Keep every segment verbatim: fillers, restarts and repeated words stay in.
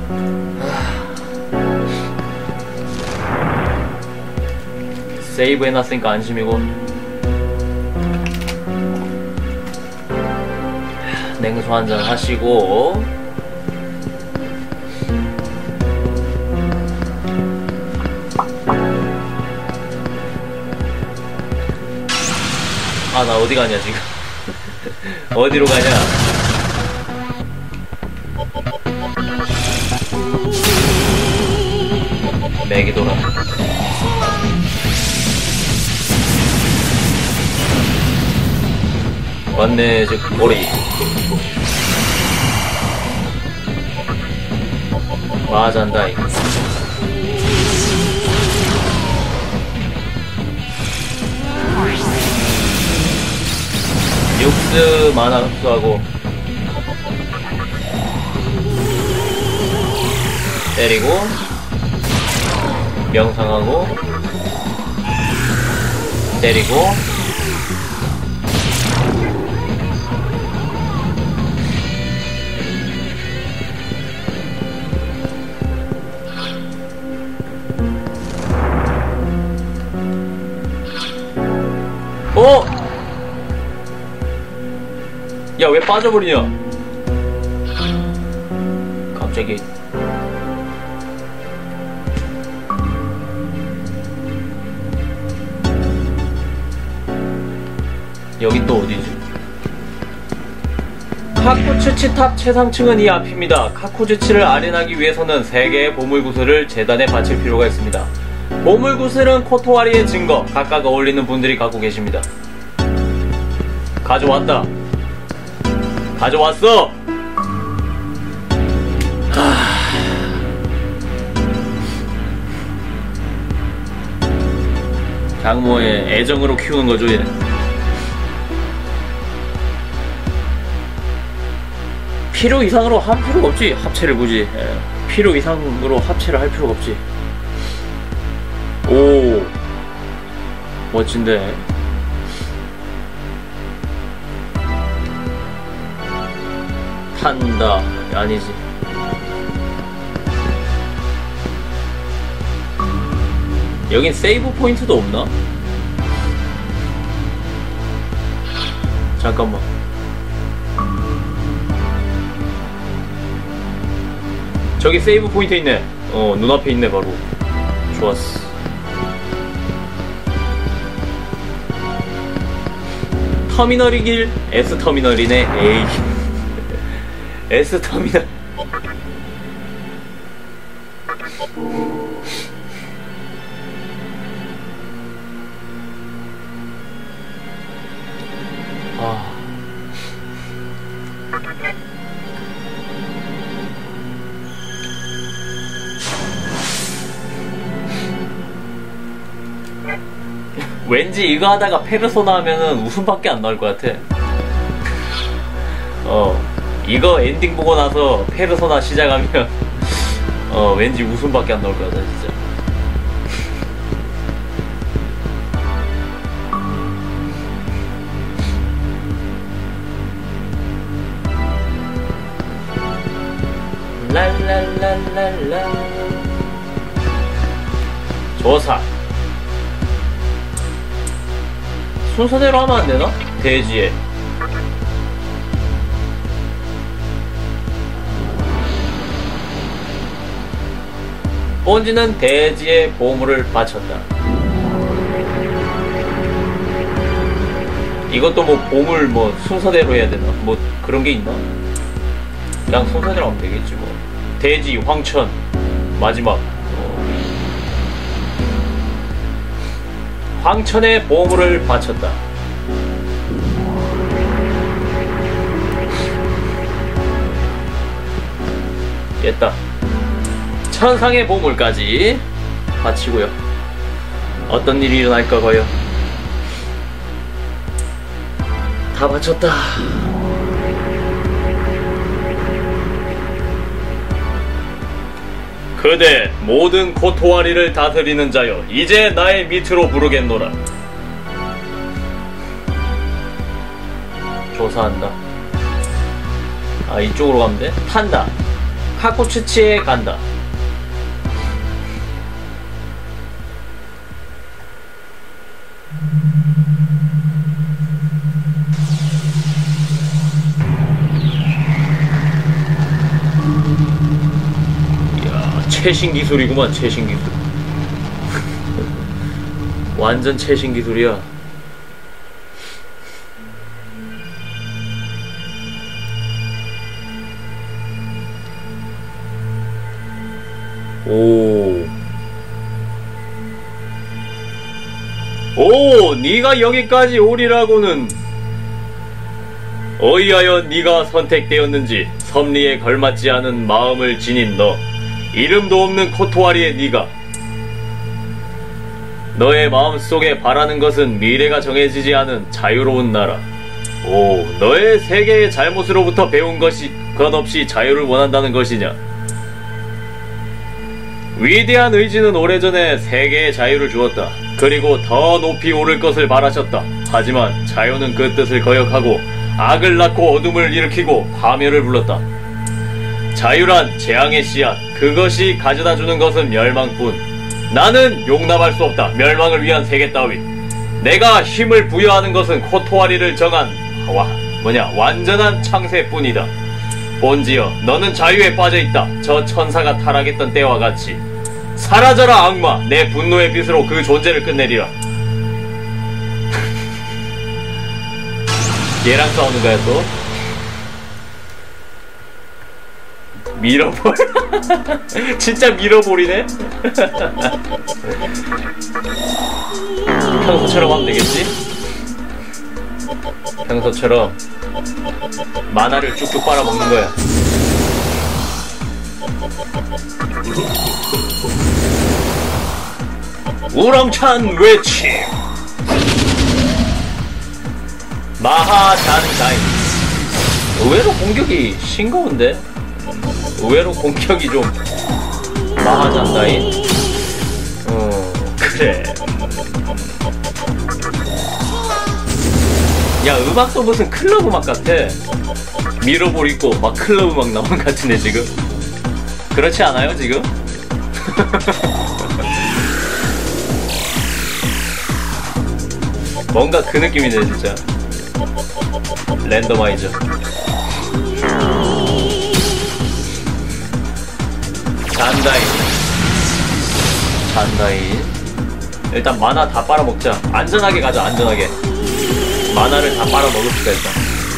세이브 해놨으니까 안심이고. 냉수 한잔 하시고. 아, 나 어디 가냐 지금. 어디로 가냐. 맥이돌아. 왔네 저 꼬리. 마잔다이. 육스 만화 흡수하고 때리고 명상하고 때리고 어? 야, 왜 빠져버리냐? 갑자기. 여긴 또 어디지? 카쿠츠치 탑 최상층은 이 앞입니다. 카쿠츠치를 아련하기 위해서는 세 개의 보물구슬을 재단에 바칠 필요가 있습니다. 보물구슬은 코토와리의 증거, 각각 어울리는 분들이 갖고 계십니다. 가져왔다. 가져왔어! 아... 장모의 애정으로 키우는 거죠, 얘. 필요 이상으로 할 필요가 없지, 합체를 굳이. 예. 필요 이상으로 합체를 할 필요가 없지. 오, 멋진데. 탄다. 아니지. 여긴 세이브 포인트도 없나? 잠깐만. 저기 세이브 포인트 있네. 어, 눈앞에 있네, 바로. 좋았어. 터미널이길 S터미널이네. 에이. S터미널. 아. 왠지 이거 하다가 페르소나 하면은 웃음밖에 안 나올 것 같아. 어, 이거 엔딩 보고 나서 페르소나 시작하면 어, 왠지 웃음밖에 안 나올 것 같아, 진짜. 랄랄랄랄라. 조사. 순서대로 하면 안 되나? 대지에. 본지는 대지에 보물을 바쳤다. 이것도 뭐 보물 뭐 순서대로 해야 되나? 뭐 그런 게 있나? 그냥 순서대로 하면 되겠지 뭐. 대지, 황천, 마지막. 황천에 보물을 바쳤다. 됐다. 천상의 보물까지 바치고요. 어떤 일이 일어날까 봐요. 다 바쳤다. 그대 모든 코토와리를 다스리는 자여, 이제 나의 밑으로 부르겠노라. 조사한다. 아, 이쪽으로 가면 돼? 탄다. 카코츠치에 간다. 이야, 최신 기술이구만. 최신 기술. 완전 최신 기술이야. 오. 오, 네가 여기까지 오리라고는. 어이하여 네가 선택되었는지. 섭리에 걸맞지 않은 마음을 지닌 너. 이름도 없는 코토와리의 네가. 너의 마음속에 바라는 것은 미래가 정해지지 않은 자유로운 나라. 오, 너의 세계의 잘못으로부터 배운 것이 것 없이 자유를 원한다는 것이냐? 위대한 의지는 오래전에 세계의 자유를 주었다. 그리고 더 높이 오를 것을 바라셨다. 하지만 자유는 그 뜻을 거역하고 악을 낳고 어둠을 일으키고 파멸을 불렀다. 자유란 재앙의 씨앗. 그것이 가져다주는 것은 멸망뿐. 나는 용납할 수 없다. 멸망을 위한 세계 따위. 내가 힘을 부여하는 것은 코토와리를 정한 와, 뭐냐 완전한 창세뿐이다. 본지여, 너는 자유에 빠져있다. 저 천사가 타락했던 때와 같이. 사라져라 악마. 내 분노의 빛으로 그 존재를 끝내리라. 얘랑 싸우는 거야 또? 밀어볼. 진짜 밀어버리네. 평소처럼 하면 되겠지? 평소처럼 만화를 쭉쭉 빨아먹는 거야. 우렁찬 외침. 마하잔다인. 의외로 공격이 싱거운데? 의외로 공격이 좀 마하잔다인? 어, 그래. 야, 음악도 무슨 클럽 음악 같아. 미러볼 있고 막 클럽 음악 나온 것 같은데 지금? 그렇지 않아요 지금? 뭔가 그 느낌이네 진짜. 랜더마이저. 잔다인. 잔다인. 일단 만화 다 빨아먹자. 안전하게 가자. 안전하게. 만화를 다 빨아먹읍시다 일단.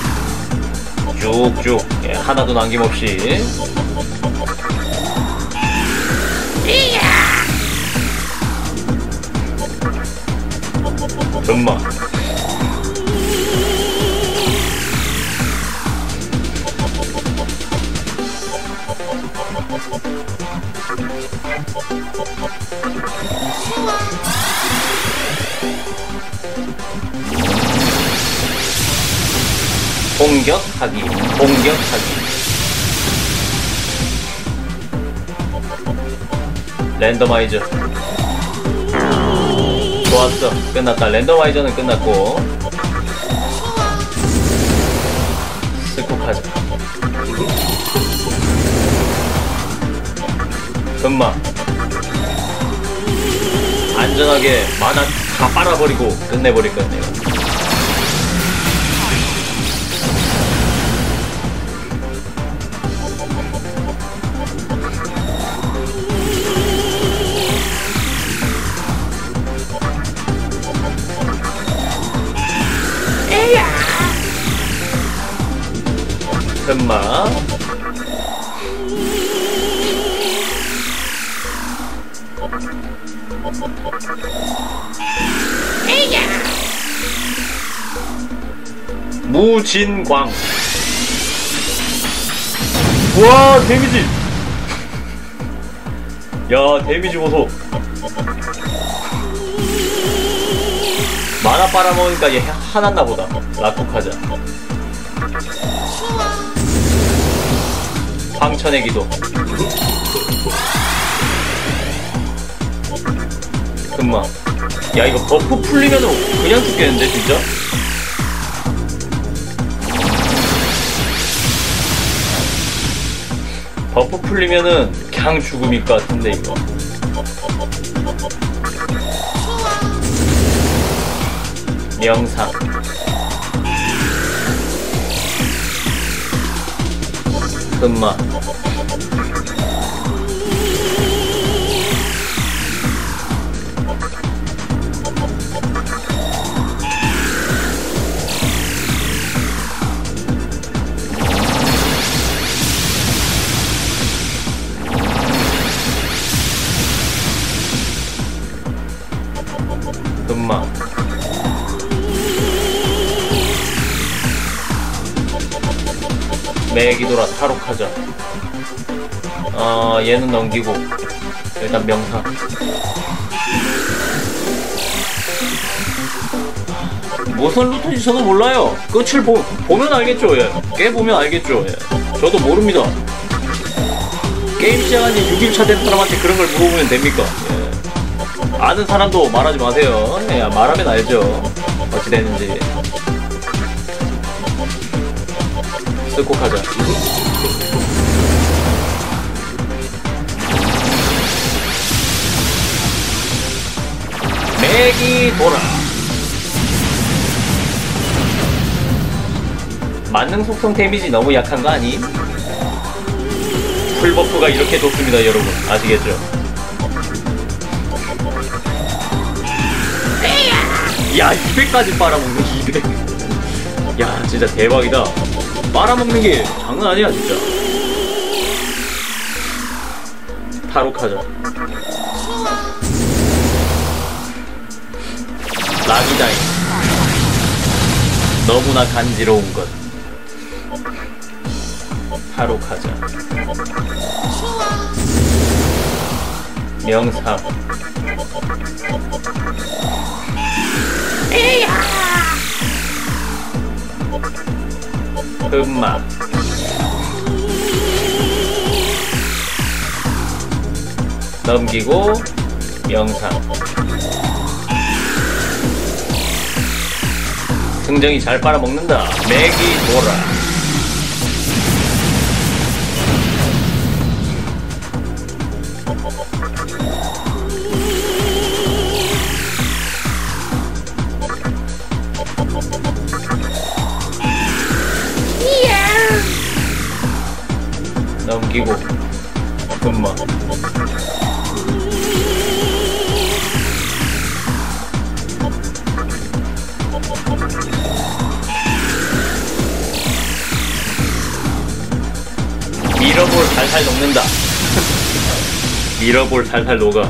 쭉쭉. 예, 하나도 남김없이. 금마. 공격하기, 공격하기. 랜더마이저. 좋았어. 끝났다. 랜더마이저는 끝났고. 스코카자. 금마. 안전하게 만화 다 빨아버리고 끝내버릴 거야 내가. 금마. 무진광. 우와 데미지. 야 데미지 보소. 만화 빨아먹으니까 얘 화났나 보다. 라쿠카자. 황천의 기도. 금마. 야 이거 버프 풀리면은 그냥 죽겠는데 진짜? 버프 풀리면은 그냥 죽음일 것 같은데 이거. 명상. 금마. 금마. 매기돌아 탈옥하자. 어, 얘는 넘기고 일단 명상. 무슨 루트인지 저도 몰라요. 끝을 보, 보면 알겠죠. 예. 깨보면 알겠죠. 예. 저도 모릅니다. 게임 시작한 지 육 일차 된 사람한테 그런 걸 물어보면 됩니까? 예. 아는 사람도 말하지 마세요. 예, 말하면 알죠. 어찌 됐는지. 쓱곡하자. 매기돌아. 만능 속성 데미지 너무 약한 거 아니? 풀버프가 이렇게 좋습니다 여러분. 아시겠죠? 야 이백까지 빨아먹는 이백. 야 진짜 대박이다. 빨아먹는 게 장난 아니야 진짜. 탈옥하자. 락이다잉. 너무나 간지러운 것. 탈옥하자. 명상. 금마. 넘기고 명상. 승정이 잘 빨아먹는다. 매기돌아. 넘기고 금마. 밀어볼 살살 녹는다. 밀어볼 살살 녹아.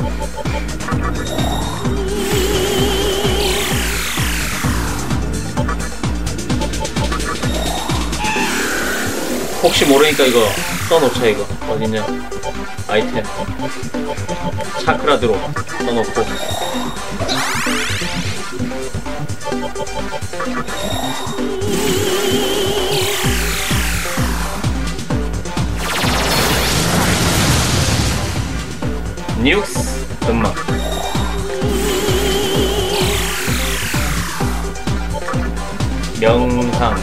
혹시 모르니까 이거 써놓자. 이거 어딨냐 아이템. 차크라 드로 써놓고. 뉴스 금마. 명상.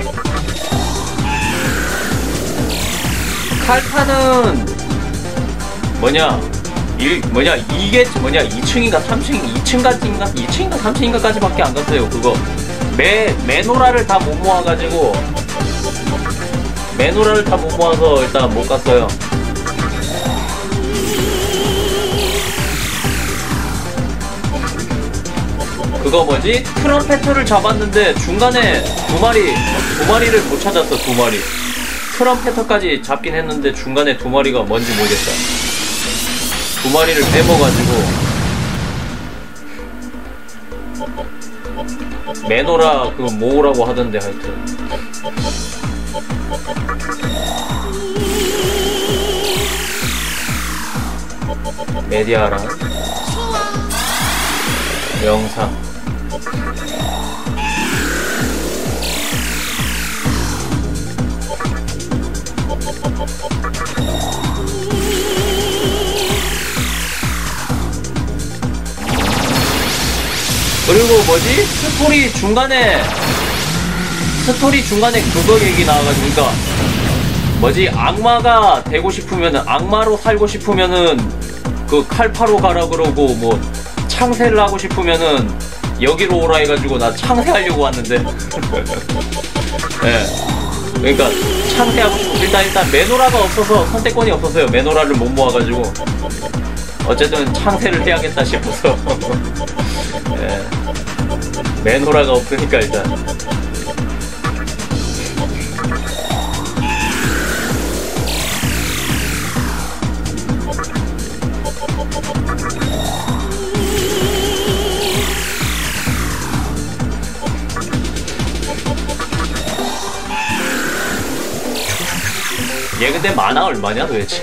칼타는 뭐냐 이 뭐냐 이게 뭐냐 이 층인가 삼 층 이 층까지인가 이 층인가 삼 층인가까지밖에 안 갔어요. 그거 매 메노라를 다 못 모아가지고 메노라를 다 못 모아서 일단 못 갔어요. 그거 뭐지? 트럼펫터를 잡았는데 중간에 두 마리 두 마리를 못 찾았어. 두 마리. 트럼펫터까지 잡긴 했는데 중간에 두 마리가 뭔지 모르겠다. 두 마리를 빼먹어가지고 메노라 그거 모으라고 하던데 하여튼. 메디아랑 명상. 그리고 뭐지? 스토리 중간에 스토리 중간에 그거 얘기 나와가지고, 그니까 뭐지, 악마가 되고 싶으면은, 악마로 살고 싶으면은 그 칼파로 가라 그러고, 뭐 창세를 하고 싶으면은 여기로 오라 해가지고 나 창세하려고 왔는데. 예. 그러니까 창세하고 싶고, 일단 일단 매노라가 없어서, 선택권이 없어서요. 매노라를 못 모아가지고 어쨌든 창세를 해야겠다 싶어서. 예. 매노라가 없으니까 일단. 얘 근데 만화 얼마냐 도대체?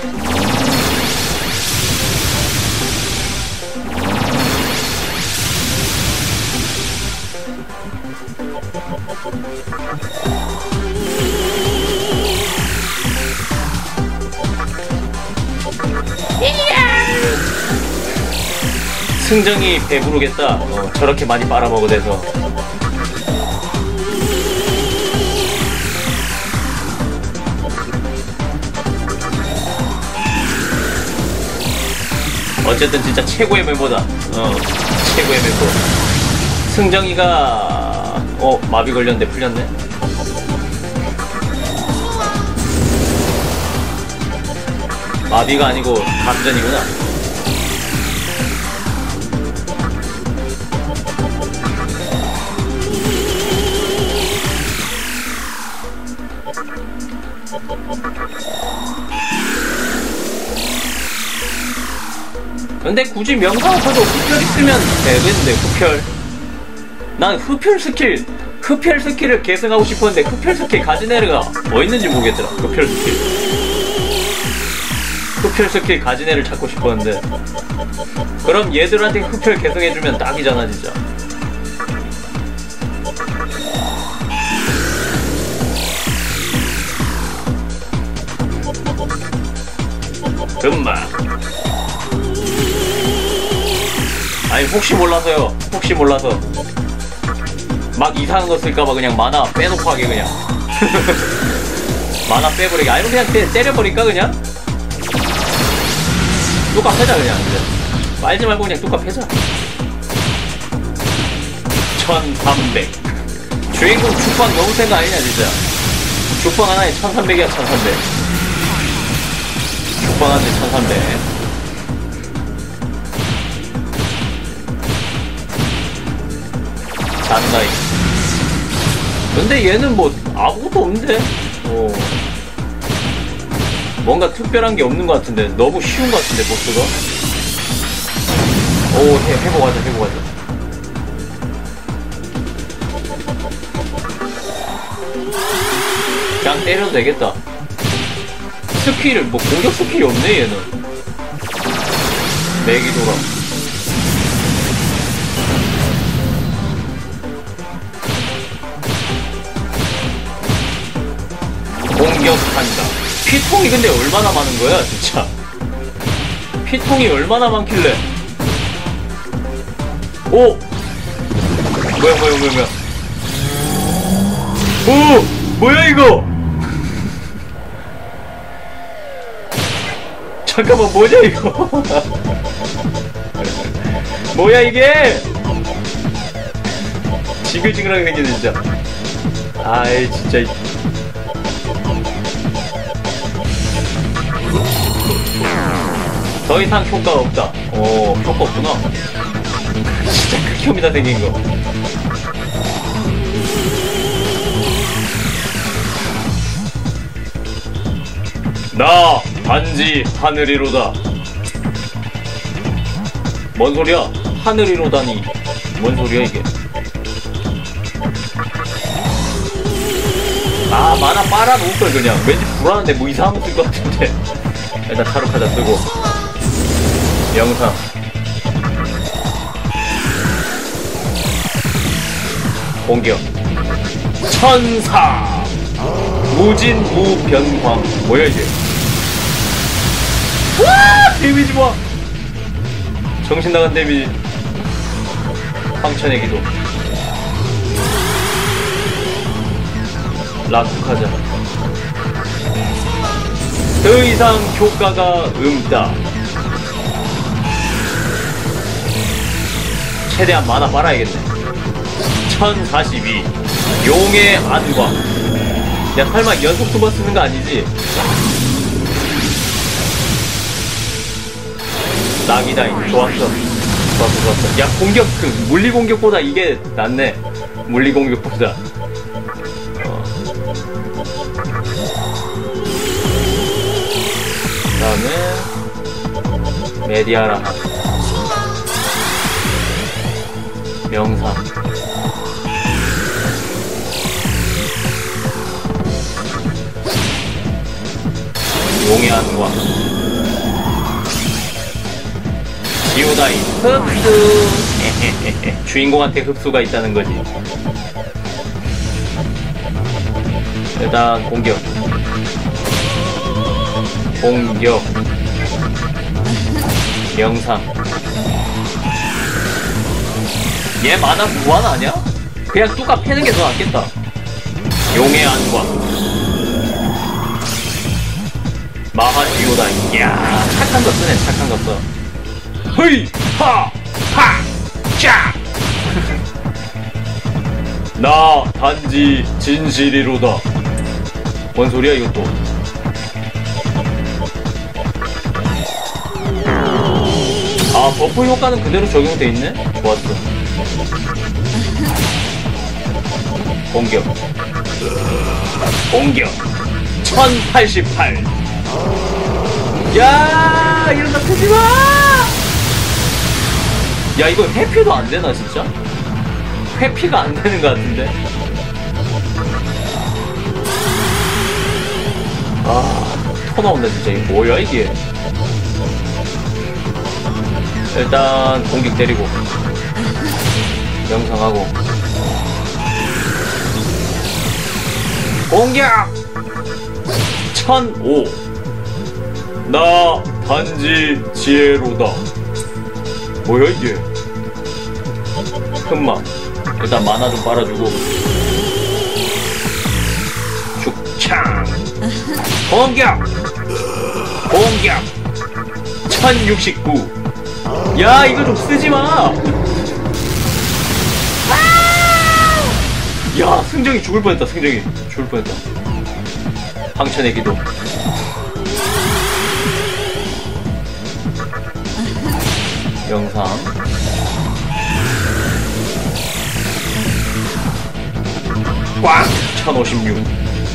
승정이 배부르겠다. 어, 저렇게 많이 빨아먹어대서. 어쨌든 진짜 최고의 멤버다. 어, 최고의 멤버. 승정이가 어 마비 걸렸는데 풀렸네. 마비가 아니고 감전이구나. 근데 굳이 명상 없어도 흡혈 있으면 되겠는데. 흡혈, 난 흡혈 스킬 흡혈 스킬을 계승하고 싶었는데 흡혈 스킬 가진 애가 어딨는지 모르겠더라. 흡혈 스킬 흡혈 스킬 가진 애를 찾고 싶었는데. 그럼 얘들한테 흡혈 계승해주면 딱이잖아 진짜. 금마. 아니 혹시 몰라서요. 혹시 몰라서 막 이상한 거 쓸까봐 그냥 만화 빼놓고 하게 그냥. 만화 빼버리게. 아니면 그냥 때, 때려버릴까 그냥? 뚜까 패자 그냥. 이제 빨지 말고 그냥 뚜까 패자. 천삼백. 주인공 죽방 너무 센 거 아니냐 진짜. 죽방 하나에 천삼백이야. 천삼백. 죽방 하나에 천삼백. 단가이. 근데 얘는 뭐 아무것도 없는데. 어. 뭔가 특별한 게 없는 것 같은데. 너무 쉬운 것 같은데 보스가. 오, 해, 해보가자 해보가자. 그냥 때려도 되겠다. 스킬을 뭐 공격 스킬이 없네 얘는. 내기도라. 공격한다. 피통이 근데 얼마나 많은 거야 진짜. 피통이 얼마나 많길래. 오! 뭐야 뭐야 뭐야 뭐야. 오! 뭐야 이거. 잠깐만 뭐냐 이거. 뭐야 이게. 지글지글하게 생겼네 진짜. 아이 진짜. 더 이상 효과가 없다. 오, 효과 없구나. 진짜 극혐이다 생긴 거. 나 단지 하늘이로다. 뭔 소리야? 하늘이로다니. 뭔 소리야 이게? 아, 만화 빨아놓을걸 그냥. 왠지 불안한데 뭐 이상한 거 쓸 것 같은데. 일단 타로카자 쓰고 영상. 공격 천사 무진무변광. 뭐야 이게. 와 데미지 봐. 정신 나간 데미지. 황천의 기도. 라쿠카자. 더 이상 효과가 없다. 최대한 만화 빨아야겠네. 천사십이. 용의 안과. 야, 설마 연속 두 번 쓰는 거 아니지? 낙이다잉. 좋았어. 좋았어, 좋았어. 야, 공격, 그, 물리 공격보다 이게 낫네. 물리 공격보다. 어. 그 다음에, 메디아라 한. 명상. 용의 안과. 지오다이 흡수. 주인공한테 흡수가 있다는 거지. 일단 공격. 공격. 명상. 얘 만화 무한 아냐? 그냥 뚜까 패는 게 더 낫겠다. 용의 안과. 마하 지오다이. 이야, 착한 거 쓰네, 착한 거 써. 흐이! 하! 하! 짜! 나 단지 진실이로다. 뭔 소리야 이것도. 아, 버프 효과는 그대로 적용돼 있네? 좋았어. 공격. 공격. 천팔십팔. 야, 이러다 쓰지마! 야, 이거 회피도 안 되나, 진짜? 회피가 안 되는 것 같은데? 아, 토 나온다, 진짜. 이거 뭐야, 이게? 일단, 공격 때리고. 명상하고. 공격! 천오. 나 단지 지혜로다. 뭐야 이게? 흠마. 일단 만화 좀 빨아주고. 죽창. 공격. 공격. 천육십구. 야, 이거 좀 쓰지마. 야, 승정이 죽을 뻔했다. 승정이 죽을 뻔했다. 황천의 기도. 영상. 꽝! 천오십육.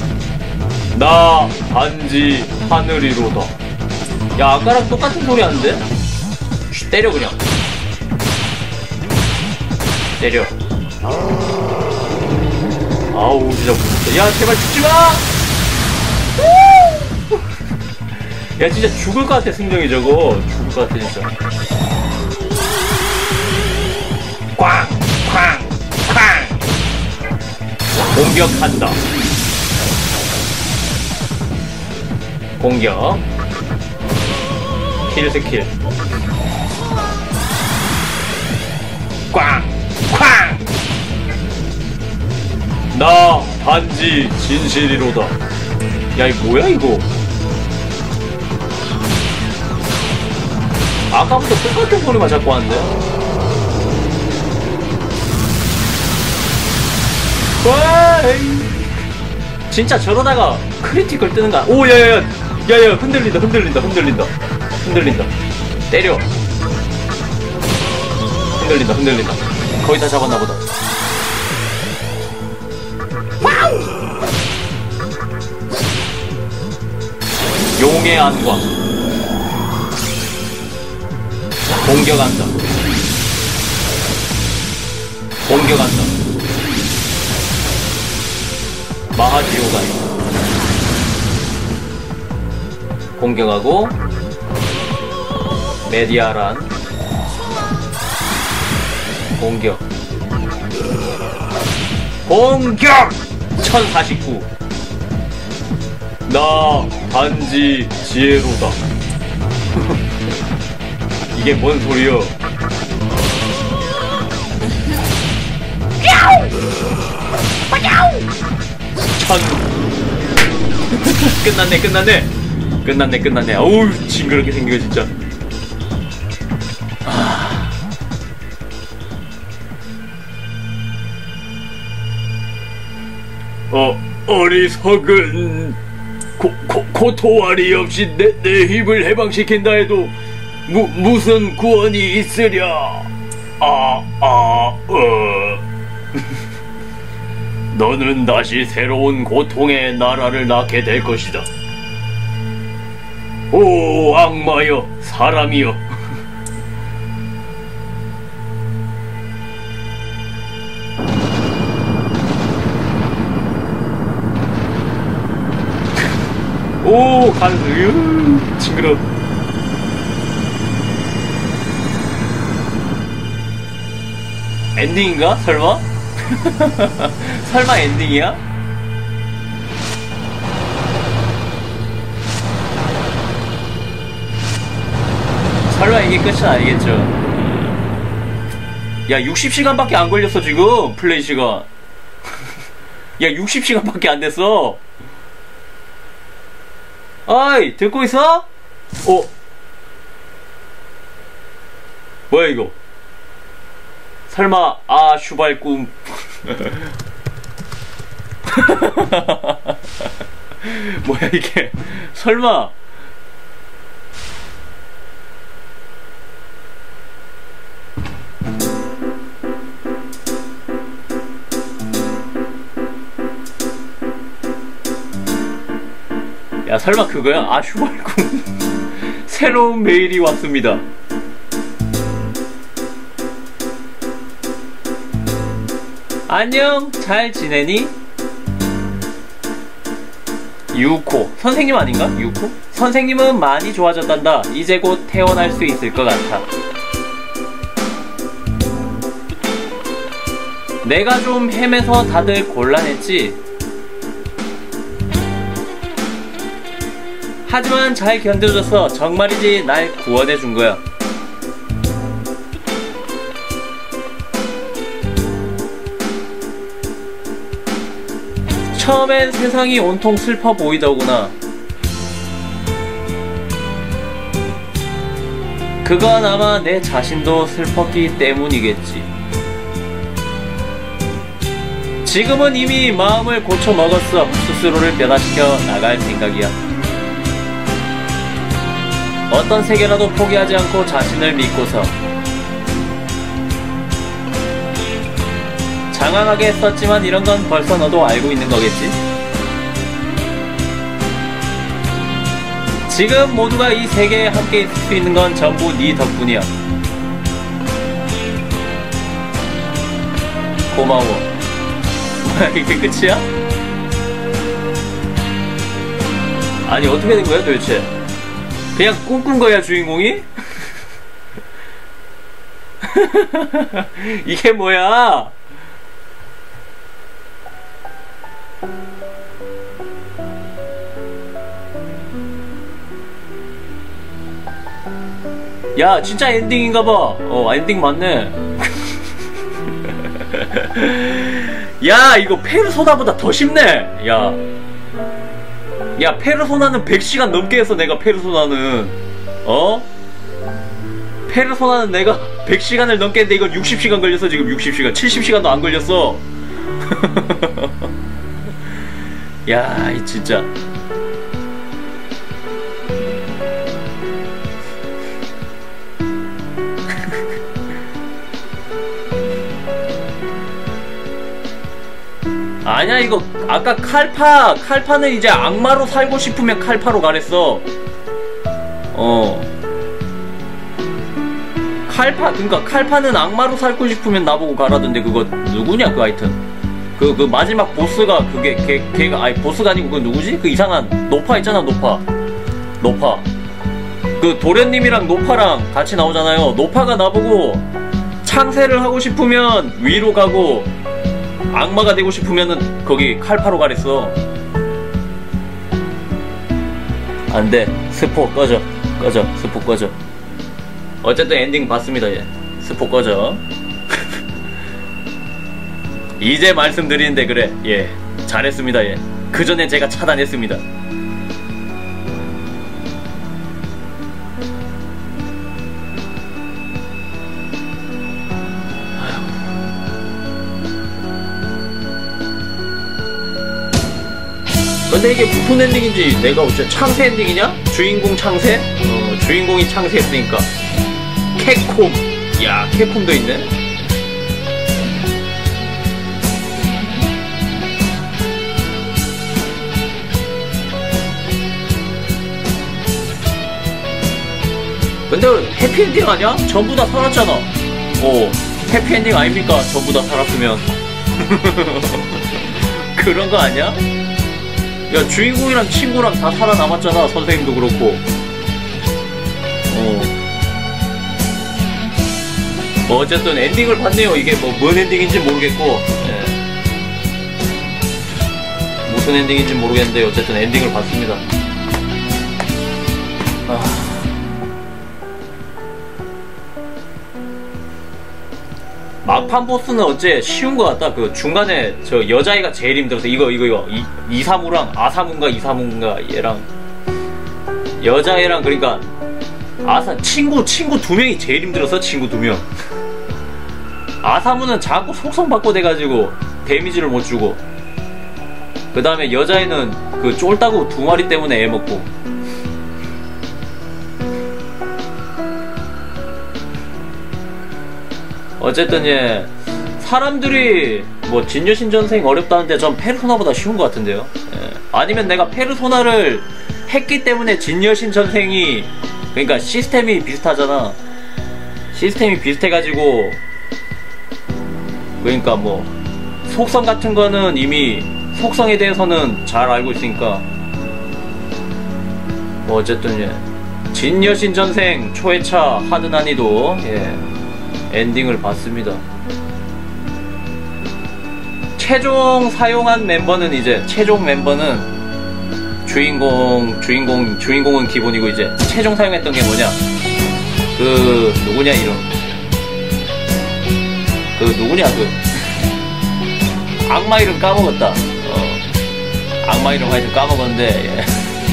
나 단지 하늘이로다. 야, 아까랑 똑같은 소리 하는데? 쉬, 때려 그냥. 때려. 아우, 진짜 무섭다. 야, 제발 죽지마! 야, 진짜 죽을 것 같아, 승정이 저거. 죽을 것 같아, 진짜. 꽝! 쾅! 쾅! 공격한다. 공격. 킬 스킬. 꽝! 쾅! 나 단지 진실이로다. 야, 이 뭐야 이거? 아까부터 똑같은 소리만 자꾸 하는데? 와, 진짜 저러다가 크리티컬 뜨는 거야. 오, 야야야, 야야, 흔들린다, 흔들린다, 흔들린다, 흔들린다. 때려. 흔들린다, 흔들린다. 거의 다 잡았나 보다. 와우! 용의 안과. 공격한다. 공격한다. 마하지오가 공격하고. 메디아란 공격. 공격! 천사십구. 나 단지 지혜로다. 이게 뭔 소리여? 천. 끝났네, 끝났네. 끝났네 끝났네. 어우 징그럽게 생겨 진짜. 아... 어 어리석은 고, 고, 고토와리 없이 내, 내 힘을 해방시킨다 해도 무, 무슨 구원이 있으랴. 아, 아, 어. 너는 다시 새로운 고통의 나라를 낳게 될 것이다. 오, 악마여, 사람이여. 오, 간, 으, 징그러. 엔딩인가? 설마? 설마 엔딩이야? 설마 이게 끝은 아니겠죠? 야, 육십 시간밖에 안 걸렸어, 지금. 플레이 시간. 야, 육십 시간밖에 안 됐어. 어이, 듣고 있어? 어? 뭐야, 이거? 설마, 아, 슈발 꿈. 뭐야, 이게. 설마. 야, 설마 그거야? 아, 슈발 꿈. 새로운 메일이 왔습니다. 안녕, 잘 지내니? 유코. 선생님 아닌가? 유코? 선생님은 많이 좋아졌단다. 이제 곧 퇴원할 수 있을 것 같아. 내가 좀 헤매서 다들 곤란했지. 하지만 잘 견뎌줘서 정말이지 날 구원해준 거야. 처음엔 세상이 온통 슬퍼 보이더구나. 그건 아마 내 자신도 슬펐기 때문이겠지. 지금은 이미 마음을 고쳐 먹었어. 스스로를 변화시켜 나갈 생각이야. 어떤 세계라도 포기하지 않고 자신을 믿고서 장황하게 했었지만 이런 건 벌써 너도 알고 있는 거겠지? 지금 모두가 이 세계에 함께 있을 수 있는 건 전부 네 덕분이야. 고마워. 뭐야, 이게 끝이야? 아니, 어떻게 된 거야 도대체? 그냥 꿈꾼 거야 주인공이? 이게 뭐야? 야, 진짜 엔딩인가봐. 어, 엔딩 맞네. 야, 이거 페르소나보다 더 쉽네. 야, 야, 페르소나는 백 시간 넘게 했어. 내가 페르소나는 어? 페르소나는 내가 백 시간을 넘게 했는데 이건 육십 시간 걸렸어. 지금 육십 시간 칠십 시간도 안 걸렸어. 야, 이 진짜. 아니야, 이거 아까 칼파 칼파는 이제 악마로 살고 싶으면 칼파로 가랬어. 어, 칼파, 그니까 칼파는 악마로 살고 싶으면 나보고 가라던데. 그거 누구냐 그 하여튼 그, 그 마지막 보스가 그게 걔, 걔가 아니 보스가 아니고 그 누구지? 그 이상한 노파 있잖아. 노파 노파 그 도련님이랑 노파랑 같이 나오잖아요. 노파가 나보고 창세를 하고 싶으면 위로 가고 악마가 되고 싶으면은 거기 칼파로 가랬어. 안돼, 스포 꺼져 꺼져 스포 꺼져. 어쨌든 엔딩 봤습니다. 예, 스포 꺼져. 이제 말씀드리는데 그래. 예, 잘했습니다. 예, 그 전에 제가 차단했습니다. 근데 이게 무슨 엔딩인지 내가 어째 창세 엔딩이냐? 주인공 창세? 어, 주인공이 창세했으니까. 캡콤. 야, 캡콤도 있네? 근데 해피엔딩 아니야? 전부 다 살았잖아. 오, 해피엔딩 아닙니까? 전부 다 살았으면. 그런 거 아니야? 야, 주인공이랑 친구랑 다 살아남았잖아. 선생님도 그렇고. 어. 뭐 어쨌든 엔딩을 봤네요. 이게 뭐 뭔 엔딩인지 모르겠고. 예. 무슨 엔딩인지 모르겠는데 어쨌든 엔딩을 봤습니다. 아. 막판 보스는 어째 쉬운 것 같다. 그 중간에 저 여자애가 제일 힘들어서 이거 이거 이거 이, 이사무랑 아사문가 이사문가 얘랑 여자애랑 그러니까 아사 친구 친구 두 명이 제일 힘들어서 친구 두 명. 아사무는 자꾸 속성 바꿔 돼가지고 데미지를 못 주고 그 다음에 여자애는 그 쫄따구 두 마리 때문에 애 먹고. 어쨌든 예 사람들이 뭐 진여신전생 어렵다는데 전 페르소나보다 쉬운 것 같은데요. 예. 아니면 내가 페르소나를 했기 때문에 진여신전생이 그러니까 시스템이 비슷하잖아. 시스템이 비슷해가지고 그러니까 뭐 속성 같은 거는 이미 속성에 대해서는 잘 알고 있으니까 뭐 어쨌든 예 진여신전생 초회차 하드 난이도 예 엔딩을 봤습니다. 최종 사용한 멤버는 이제 최종 멤버는 주인공 주인공 주인공은 기본이고 이제 최종 사용했던 게 뭐냐 그 누구냐 이름 그 누구냐 그 악마 이름 까먹었다. 어 악마 이름 하여튼 까먹었는데 예.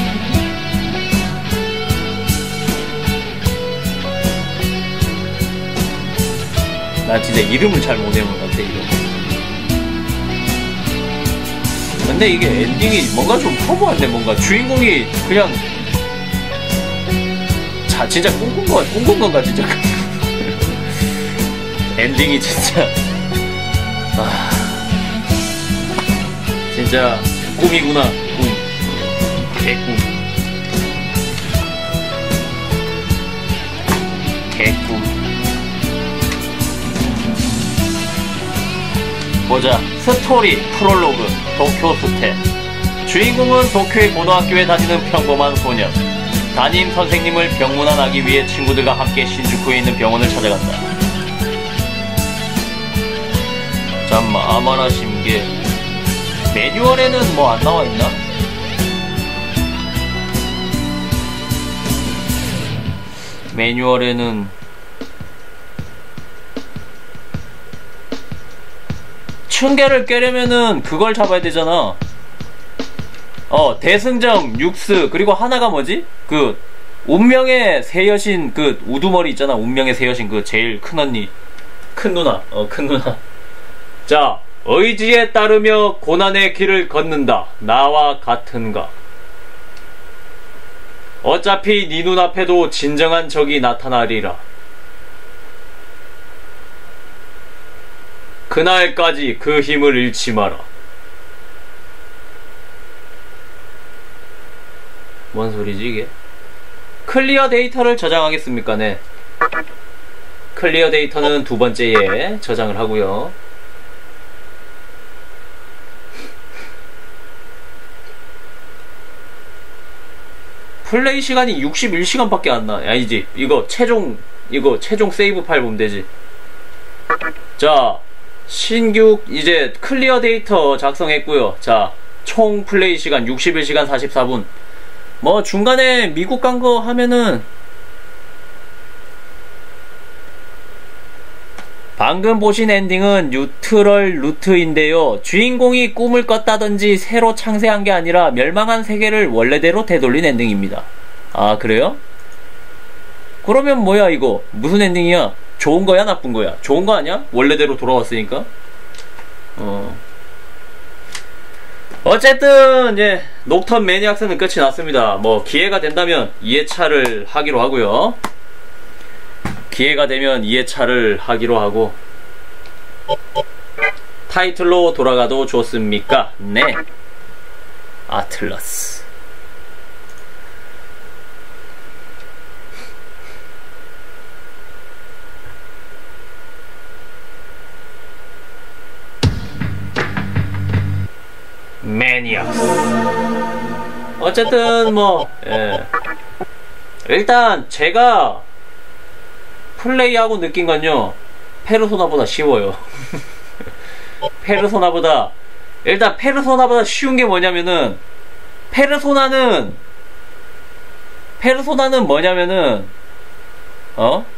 난 진짜 이름을 잘 못 외우는 것 같아, 이름. 근데 이게 엔딩이 뭔가 좀 허무한데, 뭔가. 주인공이 그냥. 자, 진짜 꿈꾼 거, 꿈꾼 건가, 진짜. 엔딩이 진짜. 아. 진짜, 꿈이구나, 꿈. 개꿈. 개꿈. 보자. 스토리 프롤로그 도쿄 스텝. 주인공은 도쿄의 고등학교에 다니는 평범한 소년. 담임 선생님을 병문안하기 위해 친구들과 함께 신주쿠에 있는 병원을 찾아간다. 잠마 아마나 심계. 매뉴얼에는 뭐 안 나와 있나? 매뉴얼에는 층계를 깨려면은 그걸 잡아야 되잖아. 어 대승정 육스 그리고 하나가 뭐지? 그 운명의 새 여신 그 우두머리 있잖아. 운명의 새 여신 그 제일 큰 언니 큰 누나 어 큰 누나. 자 의지에 따르며 고난의 길을 걷는다. 나와 같은가. 어차피 네 눈앞에도 진정한 적이 나타나리라. 그날까지 그 힘을 잃지 마라. 뭔 소리지 이게? 클리어 데이터를 저장하겠습니까? 네. 클리어 데이터는 두 번째에 저장을 하고요. 플레이 시간이 육십일 시간밖에 안 나. 아니지. 이거 최종 이거 최종 세이브 파일 보면 되지. 자. 신규 이제 클리어 데이터 작성했고요. 자, 총 플레이 시간 육십일 시간 사십사 분. 뭐 중간에 미국 간 거 하면은 방금 보신 엔딩은 뉴트럴 루트인데요. 주인공이 꿈을 꿨다든지 새로 창세한 게 아니라 멸망한 세계를 원래대로 되돌린 엔딩입니다. 아, 그래요? 그러면 뭐야 이거? 무슨 엔딩이야? 좋은 거야 나쁜 거야? 좋은 거 아니야? 원래대로 돌아왔으니까. 어. 어쨌든 예, 녹턴 매니악스는 끝이 났습니다. 뭐 기회가 된다면 이 회차를 하기로 하고요. 기회가 되면 이 회차를 하기로 하고 타이틀로 돌아가도 좋습니까? 네. 아틀라스. 매니악스. 어쨌든 뭐 예. 일단 제가 플레이하고 느낀 건요, 페르소나보다 쉬워요. 페르소나보다 일단 페르소나보다 쉬운 게 뭐냐면은 페르소나는 페르소나는 뭐냐면은 어?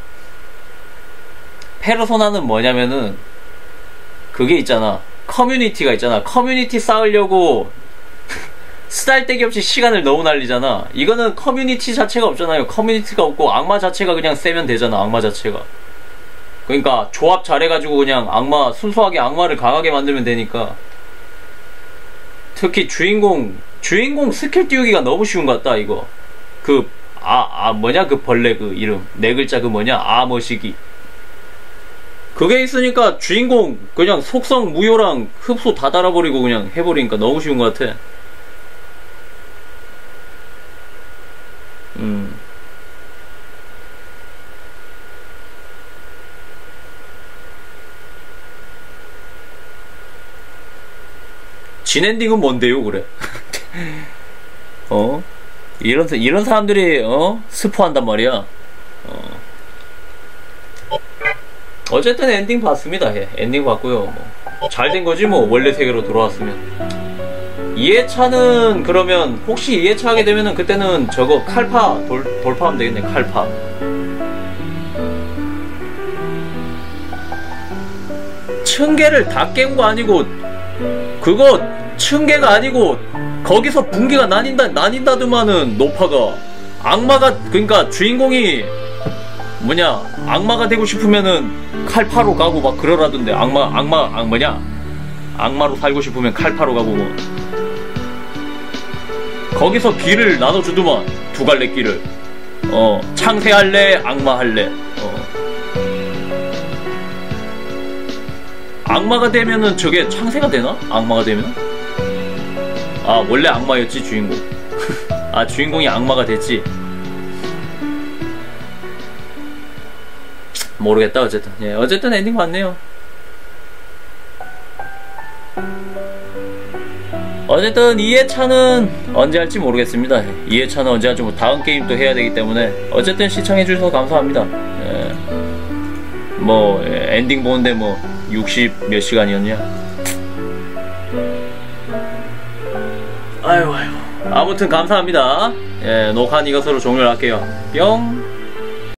페르소나는 뭐냐면은 그게 있잖아. 커뮤니티가 있잖아. 커뮤니티 쌓으려고 쓰잘데기 없이 시간을 너무 날리잖아. 이거는 커뮤니티 자체가 없잖아요. 커뮤니티가 없고 악마 자체가 그냥 세면 되잖아. 악마 자체가. 그러니까 조합 잘해가지고 그냥 악마, 순수하게 악마를 강하게 만들면 되니까. 특히 주인공 주인공 스킬 띄우기가 너무 쉬운 것 같다. 이거 그 아 아 뭐냐 그 벌레 그 이름 네 글자 그 뭐냐 아머시기, 그게 있으니까 주인공 그냥 속성 무효랑 흡수 다 달아버리고 그냥 해버리니까 너무 쉬운 것 같아. 음. 진 엔딩은 뭔데요, 그래? 어? 이런, 이런 사람들이, 어? 스포한단 말이야. 어. 어쨌든 엔딩 봤습니다. 예. 엔딩 봤고요. 뭐. 잘 된 거지, 뭐. 원래 세계로 돌아왔으면. 이 회차는, 그러면, 혹시 이 회차 하게 되면은, 그때는 저거 칼파 돌, 돌파하면 되겠네, 칼파. 천 개를 다 깬 거 아니고, 그거 천 개가 아니고 거기서 분계가 나뉜다 나뉜다더만은 노파가 악마가 그러니까 주인공이 뭐냐 악마가 되고 싶으면은 칼파로 가고 막 그러라던데. 악마 악마 악 뭐냐 악마로 살고 싶으면 칼파로 가고 뭐. 거기서 길을 나눠주더만 두 갈래 길을. 어 창세할래 악마 할래. 어 악마가 되면은 저게 창세가 되나? 악마가 되면? 아 원래 악마였지 주인공. 아 주인공이 악마가 됐지. 모르겠다. 어쨌든 예 어쨌든 엔딩 봤네요. 어쨌든 이 회차는 언제 할지 모르겠습니다. 이 회차는 언제 할지 뭐 다음 게임도 해야 되기 때문에 어쨌든 시청해주셔서 감사합니다. 예. 뭐 예, 엔딩 보는데 뭐 육십 몇 시간이었냐? 아유 아유. 아무튼 감사합니다. 예, 녹화는 이것으로 종료를 할게요. 뿅.